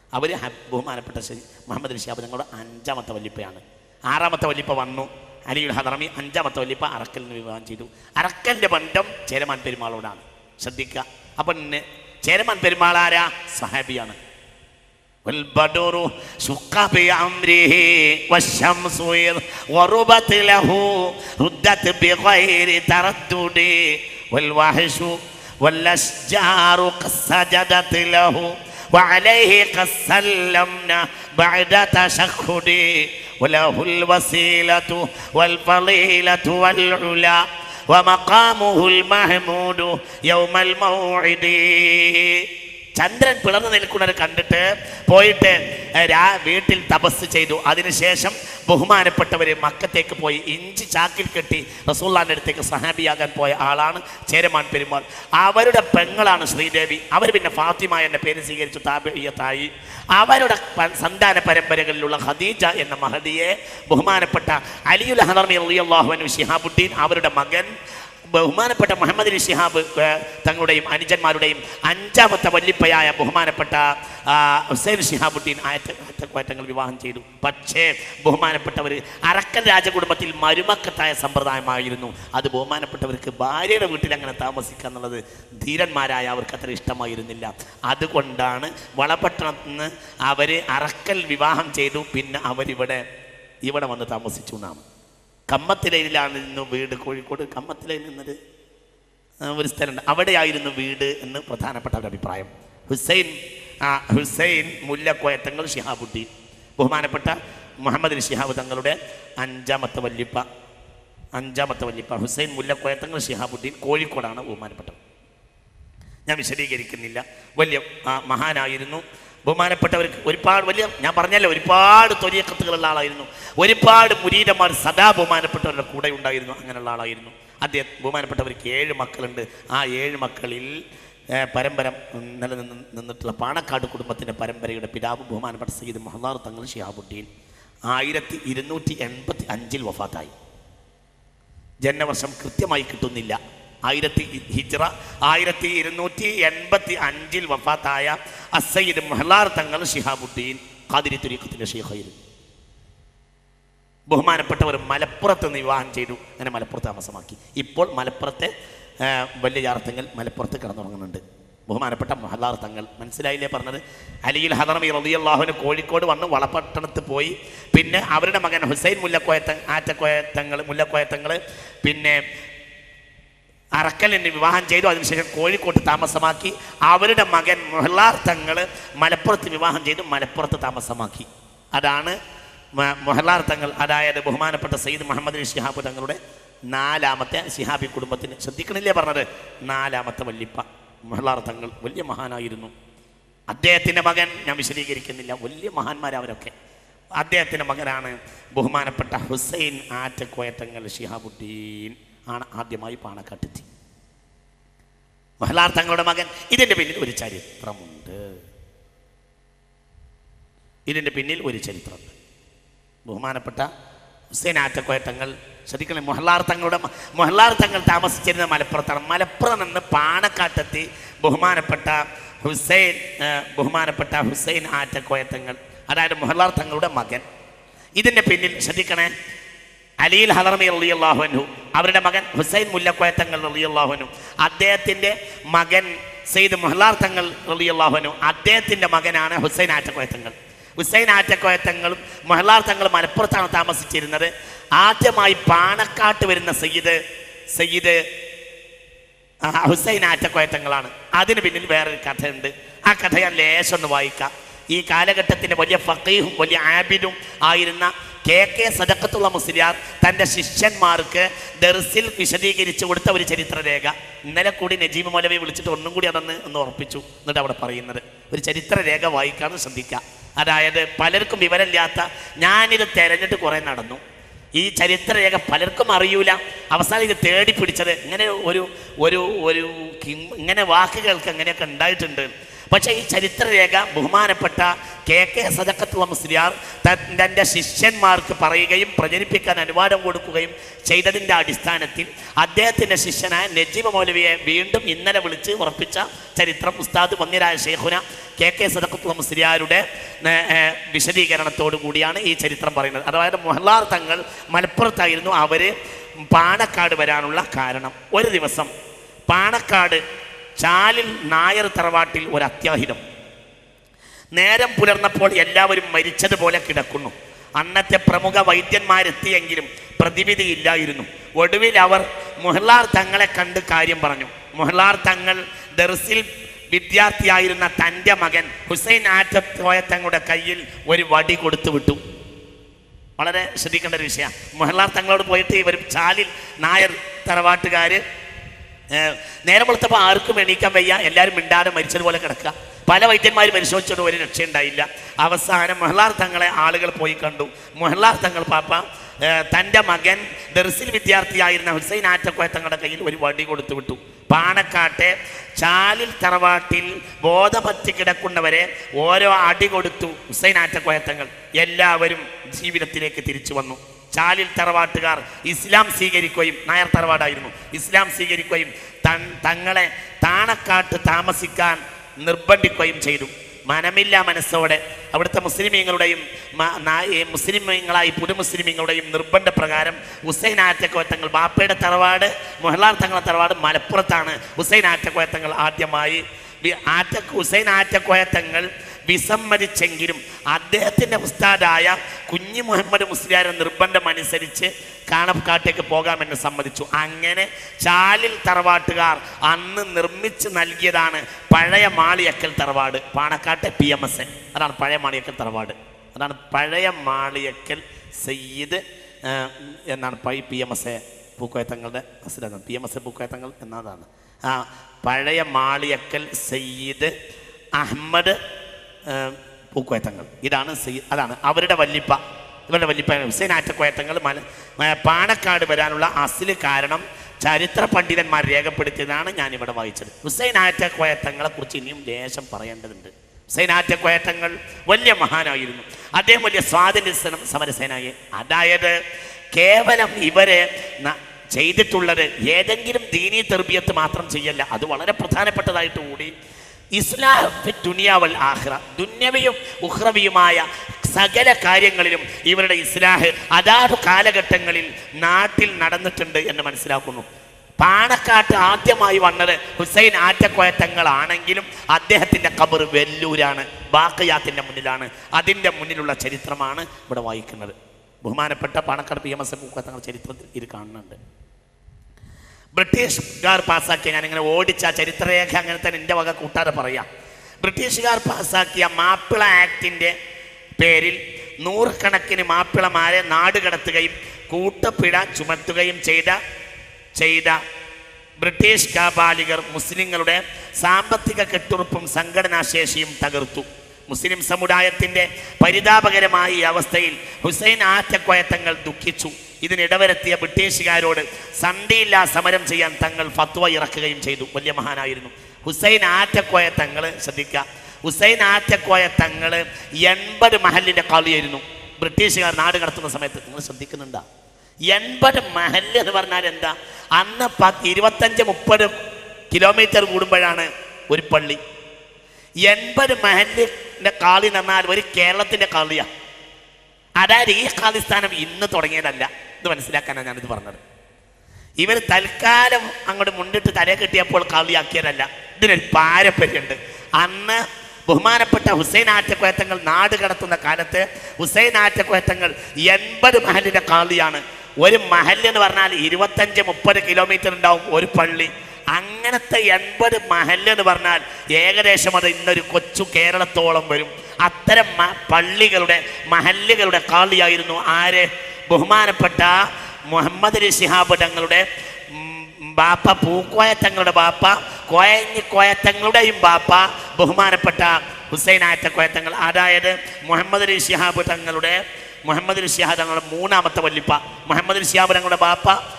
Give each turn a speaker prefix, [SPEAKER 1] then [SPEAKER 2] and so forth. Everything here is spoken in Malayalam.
[SPEAKER 1] അവർ ബഹുമാനപ്പെട്ട മുഹമ്മദ് ശിഹാബ് തങ്ങളുടെ 5ാമത്തെ വല്ലിപ്പയാണ്. 6ാമത്തെ വല്ലിപ്പ വന്നു അലിയുൽ ഹദറമി, 5ാമത്തെ വല്ലിപ്പ അറക്കലിന് വിവാഹം ചെയ്തു. അറക്കലിൻ്റെ ബന്ധം ചേരമാൻ പെരുമാളോടാണ്. ശ്രദ്ധിക്കുക. അപ്പം ചേരമാൻ പെരുമാൾ ആരാ? സഹാബിയാണ്. والبدر شق بأمره والشمس غربت له ردت بغير تردد والوحش والأشجار قد سجدت له وعليه قد سلمنا بعد تشهد وله الوسيلة والفضيلة والعلا ومقامه المحمود يوم الموعد. ചന്ദ്രൻ പിളർന്നു നിൽക്കുന്നത് കണ്ടിട്ട് പോയിട്ട് വീട്ടിൽ തപസ് ചെയ്തു. അതിനുശേഷം ബഹുമാനപ്പെട്ടവർ മക്കത്തേക്ക് പോയി ഇഞ്ചി ചാക്കിൽ കെട്ടി റസൂലുള്ളാഹിന്റെ അടുത്തേക്ക് സഹാബിയാകാൻ പോയ ആളാണ് ചേരമാൻ പെരുമാൾ. അവരുടെ പെങ്ങളാണ് ശ്രീദേവി. അവർ പിന്നെ ഫാത്തിമ എന്ന പേര് സ്വീകരിച്ചു, താബിഈയത്തായി. അവരുടെ സന്താന പരമ്പരകളിലുള്ള ഖദീജ എന്ന മഹദിയെ ബഹുമാനപ്പെട്ട അലിയുൽ ഹദറമി റളിയല്ലാഹു അൻഹു ശിഹാബുദ്ദീൻ, അവരുടെ മകൻ ബഹുമാനപ്പെട്ട മുഹമ്മദ് അലി ശിഹാബ് തങ്ങളുടെയും അനുജന്മാരുടെയും 5ാമത്തെ വല്ലിപ്പയായ ബഹുമാനപ്പെട്ട ഹുസൈൻ ശിഹാബുദ്ദീൻ ആയറ്റങ്ങൾ വിവാഹം ചെയ്തു. പക്ഷേ ബഹുമാനപ്പെട്ടവർ അറക്കൻ രാജകുടുംബത്തിൽ മരുമക്കത്തായ സമ്പ്രദായമായിരുന്നു. അത് ബഹുമാനപ്പെട്ടവർക്ക് ഭാര്യയുടെ വീട്ടിൽ അങ്ങനെ താമസിക്കുക എന്നുള്ളത് ധീരന്മാരായ അവർക്ക് അത്ര ഇഷ്ടമായിരുന്നില്ല. അതുകൊണ്ടാണ് വളപട്ടണത്തിൽ നിന്ന് അവർ അറക്കൽ വിവാഹം ചെയ്തു. പിന്നെ അവരിവിടെ വന്ന് താമസിച്ചു. നാം കമ്മത്തിലയിലായിരുന്നു വീട്. കോഴിക്കോട് കമ്മത്തിലയിൽ നിന്നൊരു ഒരു സ്ഥലമുണ്ട്, അവിടെയായിരുന്നു വീട് എന്ന് പ്രധാനപ്പെട്ട ഒരു അഭിപ്രായം. ഹുസൈൻ മുല്ലക്കോയ ശിഹാബുദ്ദീൻ, ബഹുമാനപ്പെട്ട മുഹമ്മദ് അലി ശിഹാബ് തങ്ങളുടെ 5ാമത്തെ വല്ലിപ്പ ഹുസൈൻ മുല്ലക്കോയ ശിഹാബുദ്ദീൻ, കോഴിക്കോടാണ് ബഹുമാനപ്പെട്ടത്. ഞാൻ വിശദീകരിക്കുന്നില്ല. വലിയ മഹാനായിരുന്നു. ബഹുമാനപ്പെട്ടവർക്ക് ഒരുപാട് ഞാൻ പറഞ്ഞല്ലോ, ഒരുപാട് ത്വരീഖത്തുകളുള്ള ആളായിരുന്നു. ഒരുപാട് മുരീദന്മാർ സദാ ബഹുമാനപ്പെട്ടവരുടെ കൂടെ ഉണ്ടായിരുന്നു. അങ്ങനെയുള്ള ആളായിരുന്നു അദ്ദേഹം. ബഹുമാനപ്പെട്ടവർക്ക് 7 മക്കളുണ്ട്. ആ 7 മക്കളിൽ പരമ്പര നിന്നിട്ടുള്ള പാണക്കാട് കുടുംബത്തിൻ്റെ പരമ്പരയുടെ പിതാവ് ബഹുമാനപ്പെട്ട സയ്യിദ് മുഹ്താർ തങ്ങൾ ശിഹാബുദ്ദീൻ 1285 വഫാത്തായി. ജന്മവർഷം കൃത്യമായി കിട്ടുന്നില്ല. ഹിജ്റ 1285 വഫാത്തായ അസ്സയ്യിദ് മുഹ്താർ തങ്ങൾ ശിഹാബുദ്ദീൻ ഖാദിരി ത്വരീഖത്തിൻ്റെ ശൈഖായിരുന്നു. ബഹുമാനപ്പെട്ടവർ മലപ്പുറത്ത് നിന്ന് വിവാഹം ചെയ്തു. അങ്ങനെ മലപ്പുറത്ത് താമസമാക്കി. ഇപ്പോൾ മലപ്പുറത്തെ വലിയ യാർത്ഥങ്ങൾ മലപ്പുറത്ത് കിടന്നുറങ്ങുന്നുണ്ട്. ബഹുമാനപ്പെട്ട മുഹ്താർ തങ്ങൾ, മനസ്സിലായില്ലേ പറഞ്ഞത്? അലിയുൽ ഹദറമി റളിയല്ലാഹു അൻഹു കോഴിക്കോട് വന്ന് വളപട്ടണത്ത് പോയി. പിന്നെ അവരുടെ മകൻ ഹുസൈൻ മുല്ലക്കോയ തങ്ങൾ പിന്നെ അറക്കലിന് വിവാഹം ചെയ്തു. അതിനുശേഷം കോഴിക്കോട്ട് താമസമാക്കി. അവരുടെ മകൻ മുഹ്താർ തങ്ങൾ മലപ്പുറത്ത് വിവാഹം ചെയ്തു, മലപ്പുറത്ത് താമസമാക്കി. അതാണ് മുഹ്താർ തങ്ങൾ. അതായത് ബഹുമാനപ്പെട്ട സയ്യിദ് മുഹമ്മദ് അലി ശിഹാബ് തങ്ങളുടെ 4ാമത്തെ ശിഹാബി കുടുംബത്തിന്, ശ്രദ്ധിക്കണില്ലേ പറഞ്ഞത്, 4ാമത്തെ വല്ലിപ്പ മുഹ്താർ തങ്ങൾ. വലിയ മഹാനായിരുന്നു. അദ്ദേഹത്തിൻ്റെ മകൻ, ഞാൻ വിശദീകരിക്കുന്നില്ല, വലിയ മഹാന്മാരവരൊക്കെ. അദ്ദേഹത്തിൻ്റെ മകനാണ് ബഹുമാനപ്പെട്ട ഹുസൈൻ ആറ്റക്കോയ തങ്ങൾ ശിഹാബുദ്ദീൻ. ആണ് ആദ്യമായി പാണക്കാട്ടെത്തി. മുഹ്താർ തങ്ങളുടെ മകൻ. ഇതിൻ്റെ പിന്നിൽ ഒരു ചരിത്രമുണ്ട്. ബഹുമാനപ്പെട്ട ഹുസൈൻ ആറ്റക്കോയ തങ്ങൾ, ശ്രദ്ധിക്കണം, മുഹ്താർ തങ്ങൾ താമസിച്ചിരുന്ന മലപ്പുറത്താണ്. മലപ്പുറം നിന്ന് പാണക്കാട്ടെത്തി ബഹുമാനപ്പെട്ട ഹുസൈൻ ആറ്റക്കോയ തങ്ങൾ, അതായത് മുഹ്താർ തങ്ങളുടെ മകൻ. ഇതിൻ്റെ പിന്നിൽ ശ്രദ്ധിക്കണേ, അലിയുൽ ഹദറമി റളിയല്ലാഹു അൻഹു, അവരുടെ മകൻ ഹുസൈൻ മുല്ലക്കോയ തങ്ങൾ റളിയല്ലാഹു അൻഹു, അദ്ദേഹത്തിൻ്റെ മകൻ സയ്യിദ് മുഹ്താർ തങ്ങൾ റളിയല്ലാഹു അൻഹു, അദ്ദേഹത്തിൻ്റെ മകനാണ് ഹുസൈൻ ആറ്റക്കോയ തങ്ങൾ. ഹുസൈൻ ആറ്റക്കോയ തങ്ങളും മുഹ്താർ തങ്ങൾ മലപ്പുറത്താണ് താമസിച്ചിരുന്നത്. ആദ്യമായി പാണക്കാട്ട് വരുന്ന സയ്യിദ് ഹുസൈൻ ആറ്റക്കോയ തങ്ങളാണ്. അതിന് പിന്നിൽ വേറൊരു കഥയുണ്ട്. ആ കഥ ഞാൻ ലേശം ഒന്ന് വായിക്കാം. ഈ കാലഘട്ടത്തിൻ്റെ വലിയ ഫഖീഹും വലിയ ആബിദും ആയിരുന്ന KK സദഖത്തുള്ള മുസ്ലിയാർ തൻ്റെ ശിഷ്യന്മാർക്ക് ദർസിൽ വിശദീകരിച്ചു കൊടുത്ത ഒരു ചരിത്രരേഖ. ഇന്നലെ കൂടി നജീബ് മൗലവി വിളിച്ചിട്ട് ഒന്നും കൂടി ഒന്ന് ഉറപ്പിച്ചു. എന്നിട്ട് അവിടെ പറയുന്നത് ഒരു ചരിത്രരേഖ വായിക്കാമെന്ന് ശ്രദ്ധിക്കുക. അതായത് പലർക്കും വിവരമില്ലാത്ത, ഞാനിത് തിരഞ്ഞിട്ട് കുറേ നടന്നു. ഈ ചരിത്രരേഖ പലർക്കും അറിയൂല. അവസാനം ഇത് തേടി പിടിച്ചത് ഇങ്ങനെ ഇങ്ങനെ വാക്കുകൾക്ക് അങ്ങനെയൊക്കെ ഉണ്ടായിട്ടുണ്ട്. പക്ഷേ ഈ ചരിത്രരേഖ ബഹുമാനപ്പെട്ട KK സദഖത്തുൽ മുസ്ലിയാർ തൻ്റെ ശിഷ്യന്മാർക്ക് പറയുകയും പ്രചരിപ്പിക്കാൻ അനുവാദം കൊടുക്കുകയും ചെയ്തതിൻ്റെ അടിസ്ഥാനത്തിൽ അദ്ദേഹത്തിൻ്റെ ശിഷ്യനായ നജീബ് മൗലവിയെ വീണ്ടും ഇന്നലെ വിളിച്ച് ഉറപ്പിച്ച ചരിത്രം ഉസ്താദ് വന്യരായ ശൈഖുന KK സദഖത്തുൽ മുസ്ലിയാരുടെ വിശദീകരണത്തോടു കൂടിയാണ് ഈ ചരിത്രം പറയുന്നത്. അതായത് മൊഹ്ലാർ തങ്ങൾ മലപ്പുറത്തായിരുന്നു. അവർ പാണക്കാട് വരാനുള്ള കാരണം, ഒരു ദിവസം പാണക്കാട് ചാലിൽ നായർ തറവാട്ടിൽ ഒരു അത്യാഹിതം. നേരം പുലർന്നപ്പോൾ എല്ലാവരും മരിച്ചതുപോലെ കിടക്കുന്നു. അന്നത്തെ പ്രമുഖ വൈദ്യന്മാരെത്തിയെങ്കിലും പ്രതിവിധിയില്ലായിരുന്നു. ഒടുവിൽ അവർ മൊഹ്ലാർ തങ്ങളെ കണ്ട് കാര്യം പറഞ്ഞു. മൊഹ്ലാർ തങ്ങൾ ദർസിൽ വിദ്യാർത്ഥിയായിരുന്ന തൻ്റെ മകൻ ഹുസൈൻ ആറ്റക്കോയ തങ്ങളുടെ കയ്യിൽ ഒരു വടി കൊടുത്തു വിട്ടു. വളരെ ശ്രദ്ധിക്കേണ്ട ഒരു വിഷയമാണ്. മൊഹ്ലാർ തങ്ങളോട് പോയിട്ട് ഇവർ ചാലിൽ നായർ തറവാട്ടുകാർ നേരം വെളുത്തപ്പോൾ ആർക്കും എണീക്കാൻ വയ്യ, എല്ലാവരും മിണ്ടാതെ മരിച്ചതുപോലെ കിടക്കുക. പല വൈദ്യന്മാർ പരിശോധിച്ചോണ്ട് ഒരു രക്ഷയുണ്ടായില്ല. അവസാനം മൊഹ്ലാർ തങ്ങളെ ആളുകൾ പോയി കണ്ടു. മൊഹ്ലാർ തങ്ങൾ പാപ്പ തൻ്റെ മകൻ ദർസിൽ വിദ്യാർത്ഥിയായിരുന്ന ഹുസൈൻ ആറ്റക്കോയ തങ്ങളുടെ കയ്യിൽ ഒരു വടി കൊടുത്തു വിട്ടു. പാണക്കാട്ടെ ചാലിൽ തറവാട്ടിൽ ബോധപറ്റി കിടക്കുന്നവരെ ഓരോ അടി കൊടുത്തു ഹുസൈൻ ആറ്റക്കോയ തങ്ങൾ. എല്ലാവരും ജീവിതത്തിലേക്ക് തിരിച്ചു വന്നു. ചാലിൽ തറവാട്ടുകാർ ഇസ്ലാം സ്വീകരിക്കുകയും, നായർ തറവാടായിരുന്നു, ഇസ്ലാം സ്വീകരിക്കുകയും തങ്ങളെ താണക്കാട്ട് താമസിക്കാൻ നിർബന്ധിക്കുകയും ചെയ്തു. മനമില്ല മനസ്സോടെ അവിടുത്തെ മുസ്ലിമീങ്ങളുടെയും മുസ്ലിമീങ്ങളായി പുതുമുസ്ലിമീങ്ങളുടെയും നിർബന്ധപ്രകാരം ഹുസൈൻ ആറ്റക്കോയ തങ്ങൾ, ബാപ്പയുടെ തറവാട് മൊഹ്ലാർ തങ്ങളുടെ തറവാട് മലപ്പുറത്താണ്. ഹുസൈൻ ആറ്റക്കോയ തങ്ങൾ ആദ്യമായി ഹുസൈൻ ആറ്റക്കോയ തങ്ങൾ വിസമ്മതിച്ചെങ്കിലും അദ്ദേഹത്തിൻ്റെ ഉസ്താദായ കുഞ്ഞി മുഹമ്മദ് മുസ്ലിയാരുടെ നിർബന്ധമനുസരിച്ച് കാണക്കാട്ടേക്ക് പോകാമെന്ന് സമ്മതിച്ചു. അങ്ങനെ ചാലിൽ തറവാട്ടുകാർ അന്ന് നിർമ്മിച്ച് നൽകിയതാണ് പഴയ മാളിയക്കൽ തറവാട്, പാണക്കാട്ടെ PMS. അതാണ് പഴയ മാളിയക്കൽ തറവാട്. അതാണ് പഴയ മാളിയക്കൽ സയ്യിദ് എന്നാണ് PMS പൂക്കോയത്തങ്ങളുടെ അസുരം. PMS പൂക്കോയത്തങ്ങൾ എന്നതാണ് പഴയ മാളിയക്കൽ സയ്യിദ് അഹമ്മദ് പൂക്കോയത്തങ്ങൾ. അതാണ് അവരുടെ വല്ലിപ്പ. ഇവരുടെ വല്ലിപ്പ ഹുസൈൻ ആറ്റക്കോയത്തങ്ങൾ പാണക്കാട് വരാനുള്ള അസില് കാരണം ചരിത്ര പണ്ഡിതന്മാർ രേഖപ്പെടുത്തിയതാണ് ഞാനിവിടെ വായിച്ചത്. ഹുസൈൻ ആറ്റക്കോയത്തങ്ങളെ കുറിച്ച് ഇനിയും ലേശം പറയേണ്ടതുണ്ട്. ഹുസൈൻ ആറ്റക്കോയത്തങ്ങൾ വലിയ മഹാനായിരുന്നു. അദ്ദേഹം വലിയ സ്വാതന്ത്ര്യ സമരസേനായി. അതായത് കേവലം ഇവരെ ചെയ്തിട്ടുള്ളത് ഏതെങ്കിലും ദീനീ തെർബിയത്ത് മാത്രം ചെയ്യല്ല, അത് വളരെ പ്രധാനപ്പെട്ടതായിട്ട് കൂടി ഇസ്ലാം ദുനിയാവൽ ആഖിറ, ദുന്യവിയും ഉഖ്റവിയുമായ സകല കാര്യങ്ങളിലും ഇവരുടെ ഇസ്ലാഹ് അതാത് കാലഘട്ടങ്ങളിൽ നാട്ടിൽ നടന്നിട്ടുണ്ട് എന്ന് മനസ്സിലാക്കുന്നു. പാണക്കാട്ട് ആദ്യമായി വന്നത് ഹുസൈൻ ആറ്റക്കോയ തങ്ങളാണെങ്കിലും അദ്ദേഹത്തിൻ്റെ ഖബർ വെല്ലൂരാണ്, ബാഖിയാത്തിൻ്റെ മുന്നിലാണ്. അതിൻ്റെ മുന്നിലുള്ള ചരിത്രമാണ് ഇവിടെ വായിക്കുന്നത്. ബഹുമാനപ്പെട്ട പാണക്കാട് PMS പൂക്കോയ തങ്ങൾ ചരിത്രത്തിൽ ഇത് കാണുന്നുണ്ട്. ബ്രിട്ടീഷുകാർ പാസ്സാക്കിയ, ഞാനിങ്ങനെ ഓടിച്ച ചരിത്രരേഖ അങ്ങനെ തന്നെ എൻ്റെ വക കൂട്ടാതെ പറയാം. ബ്രിട്ടീഷുകാർ പാസ്സാക്കിയ മാപ്പിള ആക്ടിൻ്റെ പേരിൽ നൂറുകണക്കിന് മാപ്പിളമാരെ നാടുകടത്തുകയും കൂട്ടപ്പിഴ ചുമത്തുകയും ചെയ്ത ബ്രിട്ടീഷ് കാബാലികർ മുസ്ലിങ്ങളുടെ സാമ്പത്തിക കെട്ടുറപ്പും സംഘടനാശേഷിയും തകർത്തു. മുസ്ലിം സമുദായത്തിൻ്റെ പരിതാപകരമായ ഈ അവസ്ഥയിൽ ഹുസൈൻ ആറ്റക്കോയ തങ്ങൾ ദുഃഖിച്ചു. ഇതിനിടവരുത്തിയ ബ്രിട്ടീഷുകാരോട് സന്ധിയില്ലാ സമരം ചെയ്യാൻ തങ്ങൾ ഫത്വ ഇറക്കുകയും ചെയ്തു. വലിയ മഹാനായിരുന്നു ഹുസൈൻ ആറ്റക്കോയ തങ്ങൾ. ശ്രദ്ധിക്കുക, ഹുസൈൻ ആറ്റക്കോയ തങ്ങൾ 80 മഹല്ലിൻ്റെ കളിയായിരുന്നു. ബ്രിട്ടീഷുകാർ നാട് കടത്തുന്ന സമയത്ത് നിങ്ങൾ ശ്രദ്ധിക്കുന്നുണ്ടോ? 80 മഹല്ല് എന്ന് പറഞ്ഞാൽ എന്താ? അന്ന് 25-30 കിലോമീറ്റർ കൂടുമ്പോഴാണ് ഒരു പള്ളി. 80 മഹല്ലിൻ്റെ കാളി എന്ന് പറഞ്ഞാൽ ഒരു കേരളത്തിൻ്റെ കളിയാണ്. അതായത് ഈ ഖാലിസ്ഥാനം ഇന്ന് തുടങ്ങിയതല്ല. ഇത് മനസ്സിലാക്കാനാണ് ഞാനിത് പറഞ്ഞത്. ഇവർ തൽക്കാലം അങ്ങോട്ട് മുന്നിട്ട് തലയെ കിട്ടിയപ്പോൾ കളിയാക്കിയതല്ല. ഇതിനൊരു പാരമ്പര്യമുണ്ട്. അന്ന് ബഹുമാനപ്പെട്ട ഹുസൈൻ ആറ്റക്കോയ തങ്ങൾ നാട് കടത്തുന്ന കാലത്ത് ഹുസൈൻ ആറ്റക്കോയ തങ്ങൾ 80 മഹല്ലിൻ്റെ കളിയാണ്. ഒരു മഹല്ല് എന്ന് പറഞ്ഞാൽ 25-30 കിലോമീറ്റർ ഉണ്ടാവും ഒരു പള്ളി. അങ്ങനത്തെ 80 മഹല്ല് എന്ന് പറഞ്ഞാൽ ഏകദേശം അത് ഇന്നൊരു കൊച്ചു കേരളത്തോളം വരും. അത്തരം പള്ളികളുടെ മഹല്ലുകളുടെ കാളിയായിരുന്നു ആര്? ബഹുമാനപ്പെട്ട മുഹമ്മദ് അലി ശിഹാബ് തങ്ങളുടെ ബാപ്പ, പൂക്കോയ തങ്ങളുടെ ബാപ്പ, കോയ തങ്ങളുടെയും ബാപ്പ ബഹുമാനപ്പെട്ട ഹുസൈൻ ആറ്റക്കോയ തങ്ങൾ. അതായത് മുഹമ്മദ് അലി ശിഹാബ് തങ്ങളുടെ മൂന്നാമത്തെ വല്ലിപ്പ. മുഹമ്മദ് അലി ശിഹാബ് തങ്ങളുടെ ബാപ്പ